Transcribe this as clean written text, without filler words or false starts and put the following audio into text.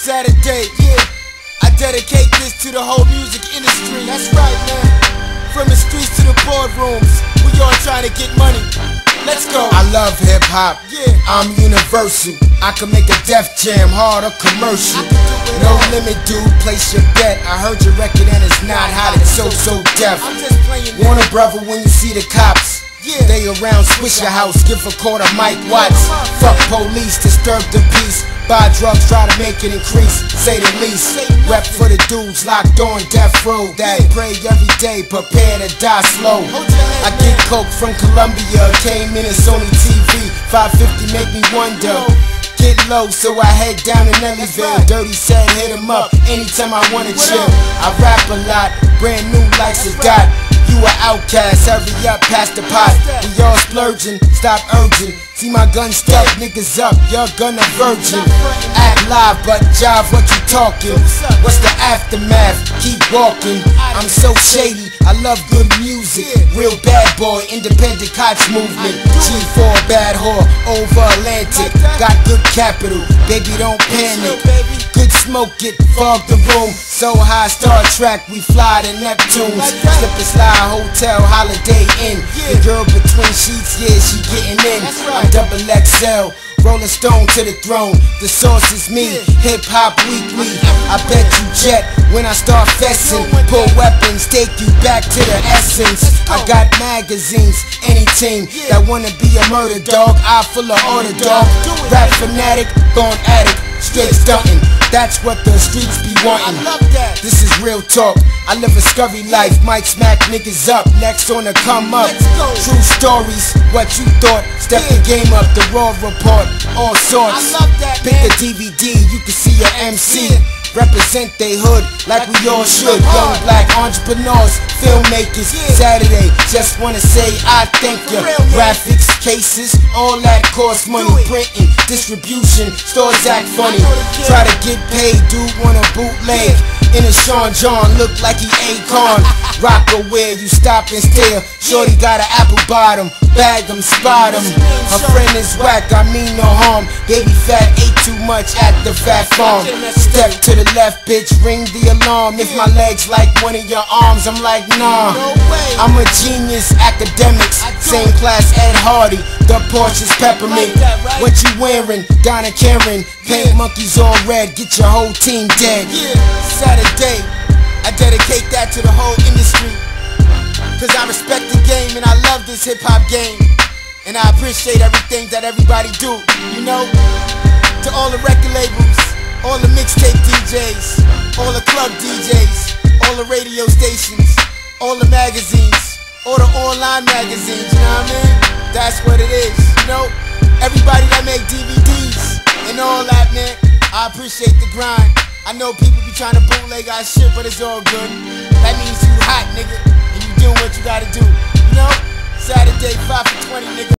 Saturday, yeah. I dedicate this to the whole music industry. That's right, man. From the streets to the boardrooms, we all trying to get money. Let's go. I love hip hop, yeah. I'm universal. I can make a Def Jam hard or commercial. No limit, dude, place your bet. I heard your record and it's not hot, it's so deaf. I'm just playing. Warn a brother when you see the cops. Yeah. They around Swisher House, give a quarter Mike Watts. Fuck police, disturb the peace. Buy drugs, try to make it increase, say the least. Rep for the dudes locked on death row that pray every day, prepare to die slow. I get coke from Colombia, came in, it's only TV. 550 make me wonder. Get low, so I head down to Nellyville. Dirty said hit him up anytime I wanna chill. I rap a lot, brand new like Sadat. You an outcast, hurry up, pass the pot. We all splurging, stop urging. See my gun stuck, niggas up, you're gonna virgin. Act live, but jive what you talking. What's the aftermath? Keep walking. I'm so shady, I love good music. Real bad boy, independent cops movement. G4 bad whore, over Atlantic. Got good capital, baby don't panic. Good smoke, it fog the room. So high, Star Trek, we fly to Neptune. Slip and slide, hotel, Holiday Inn. The girl between sheets, yeah, she getting in. I'm double XL, Rolling Stone to the throne. The source is me, Hip Hop Weekly. I bet you jet when I start fessing. Pull weapons, take you back to the essence. I got magazines, any team that wanna be a murder dog, I full of order dog. Rap fanatic, born addict, straight stunting. That's what the streets be wanting. This is real talk. I live a scurry life. Might smack niggas up. Next on the come up. True stories. What you thought? Step the game up. The raw report. All sorts. Pick a DVD. You can see your MC. Represent they hood like we all should. Young black entrepreneurs, filmmakers. Saturday, just wanna say I thank you. Graphics, cases, all that cost money. Printing, distribution, stores act funny. Try to get paid, dude wanna bootleg. In a Sean John, look like he Akon. Rock aware, you stop and stare. Shorty got an apple bottom, bag him, spot him. Her friend is whack, I mean no harm. Baby fat ate too much at the fat farm. Step to the left, bitch, ring the alarm. If my legs like one of your arms, I'm like nah. I'm a genius, academics, same class Ed Hardy. The porch is peppermint. What you wearing? Donna Karen. Paint monkeys all red, get your whole team dead. Saturday, I dedicate that to the whole industry. Cause I respect the game and I love this hip hop game. And I appreciate everything that everybody do, you know? To all the record labels, all the mixtape DJs, all the club DJs, all the radio stations, all the magazines, all the online magazines, you know what I mean? That's what it is, you know? Everybody that make DVDs and all that, man, I appreciate the grind. I know people be trying to bootleg our shit, but it's all good. That means you hot, nigga, and you doing what you gotta do, you know? Saturday, 5 for 20, nigga.